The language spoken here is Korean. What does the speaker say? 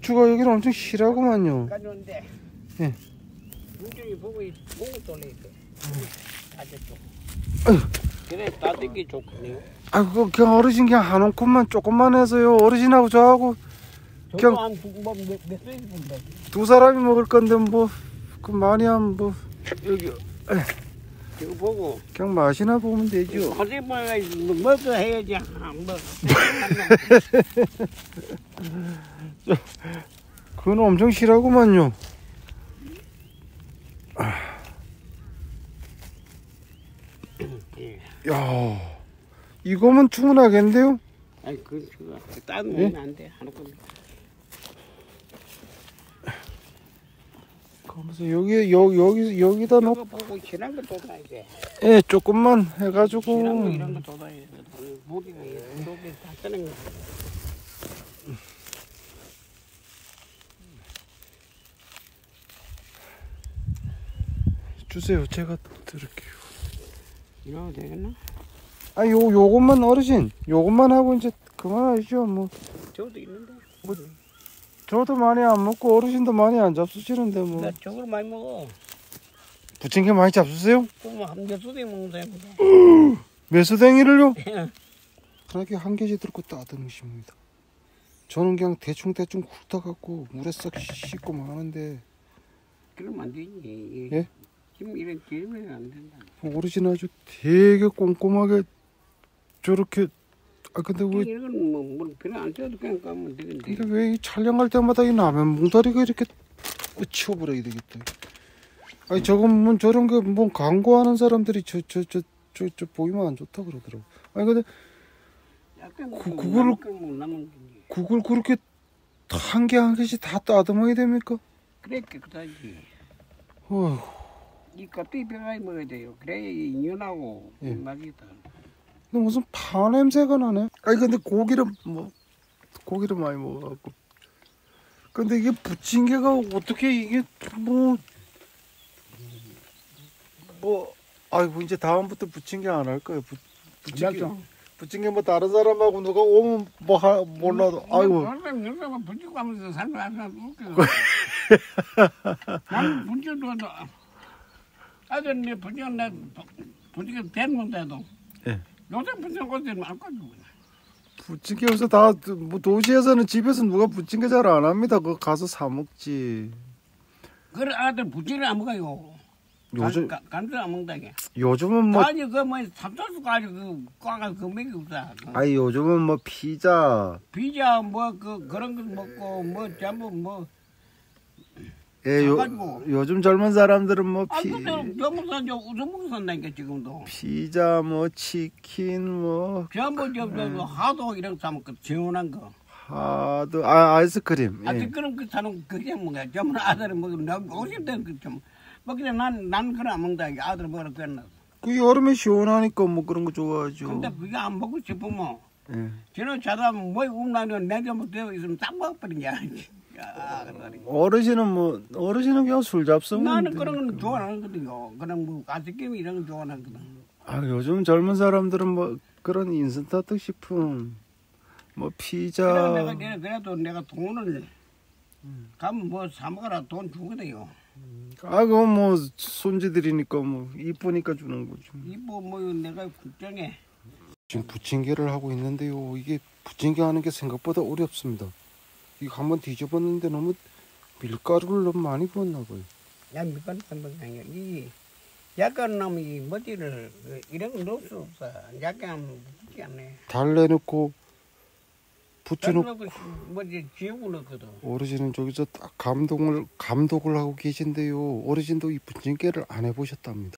부추가 여기는 엄청 실하구만요. 가져온데. 예. 문경이 보고 보고 돌려 있어. 아저쪽. 아유. 그래 따뜻하게 좋거든요. 아, 그냥 어르신 그냥 한 움큼만 조금만 해서요. 어르신하고 저하고 저도 한몇 세인데. 두 사람이 먹을 건데 뭐 그 많이 하면 뭐 여기 이거 보고. 그냥 맛이나 보면 되죠. 어디 뭐그 해야지. 뭐. 그건 엄청 실하구만요. 야, 이거면 충분하겠는데요? 아니 그거 따면 안 돼. 하는 건. 그러면서 여기다 이거 보고 지난 거 쏟아야 돼. 예, 조금만 해가지고. 지난 거 이런 거 쏟아야 돼. 무리가 이렇게 다 뜨는 거. 주세요. 제가 드릴게요. 이러면 되겠나? 아, 요것만 어르신, 요것만 하고 이제 그만하시죠. 뭐 저도 있는데. 뭐 저도 많이 안 먹고 어르신도 많이 안 잡수시는데 뭐. 나 저걸 많이 먹어. 부침개 많이 잡수세요? 그럼 한 수대 먹는 사람이다. 매수댕이를요? 그렇게 한 개씩 들고 따드시입니다. 저는 그냥 대충 훑어갖고 물에 싹 씻고 마는데. 그러면 안 되지. 예? 지금 이런 기름이 안 된다. 어르신 아주 되게 꼼꼼하게 저렇게. 아 근데 왜 이건 뭐 별로 안 써도 그냥 가면 되는데. 근데 왜 촬영할 때마다 이 라면 뭉다리가 이렇게 치워버려야 되겠다. 아니 저건 뭐 저런 게 뭐 광고하는 사람들이 저 보이면 안 좋다 그러더라고. 아니 근데 그걸 그렇게 한 개씩 다 따듬어야 됩니까? 그래 깨끗하지. 어휴. 이 껍데기 빼가지고 먹어야 돼요. 그래야 연하고 예. 맛있다. 근데 무슨 파 냄새가 나네. 아니 근데 고기를 많이 먹어갖고. 근데 이게 부침개가 어떻게 이게 아이고 이제 다음부터 부침개 안 할 거예요. 부침개 뭐 다른 사람하고 누가 오면 몰라도 아이고. 사람 분지고 하면서 살면 안 웃겨. 나는 분지도 아들 내 분지가 내 분지가 됐는데도. 예. 요새 분지가 어디는 안 가지고. 부침개 요새 다 뭐 도시에서는 집에서 누가 부침개 잘 안 합니다. 그거 가서 사 먹지. 그래 아들 분지를 안 먹어요. 요즘 간도 안 먹다게. 요즘은 뭐 아니 그뭐 삼천수 가지고 그 꽉가 그 맥이 없다. 아니 요즘은 뭐 피자 뭐 그런 거 먹고 뭐 전부 뭐. 예, 요즘 젊은 사람들은 뭐 근데 전부 다 우선 먹고 산다니까 지금도. 피자 뭐 치킨 뭐 전부 저 하도 이런 거 사먹고 시원한 거. 하도 아이스크림. 예. 아이스크림 그 사는 그게 뭐야? 전부 아들은 먹고 나 50대 그좀 먹기에 난 그래 안 먹다. 아들 먹으라 그랬나. 그 여름에 시원하니까 뭐 그런 거 좋아하죠. 근데 그게 안 먹고 싶으면 예. 저는 자다 뭐 움나면 내가 뭐 되어 있으면 딱 먹어버리냐. 어르신은 그냥 술 잡수면 나는 그런 건 좋아하거든요. 그런 뭐 아이스크림 이런 거 좋아하거든. 아 요즘 젊은 사람들은 뭐 그런 인스턴트 식품 뭐 피자 그래도 내가 돈을 가면 뭐 사 먹어라 돈 주거든요. 아 그거 뭐 손지들이니까 뭐 이쁘니까 주는 거죠. 이뭐 내가 걱정해. 지금 부침개를 하고 있는데요. 이게 부침개 하는 게 생각보다 어렵습니다. 이거 한번 뒤집었는데 너무 밀가루를 너무 많이 부었나 봐요. 야 밀가루 한번 아니야. 이 약간 나면 이 머리를 이런 거 넣을 수 없어. 약간 붙지 않네. 달래놓고 부쳐놓고 뭐지 지우고 넣거든. 어르신은 저기서 딱 감독을 하고 계신데요. 어르신도 이 부침개를 안 해보셨답니다.